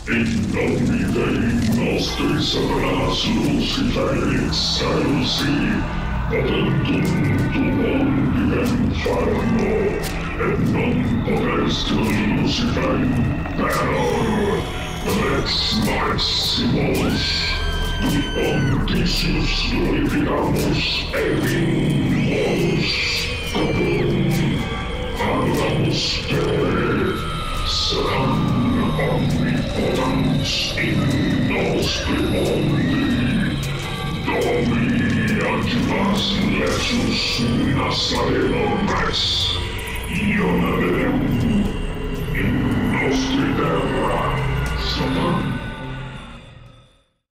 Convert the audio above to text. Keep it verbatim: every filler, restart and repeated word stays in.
In nomine Dei nostri satanás Lucifer excelsi, potentum tuum in inferno, et non potest Lucifer imperor, Rex Maximus, Omnisius glorificamus evimus, Capum, Habemus Dei, San omnipotens in nostri mondi, Domini adjuvas Jesus Nazareno Rex, Iona Deum, in nostri terra, Satan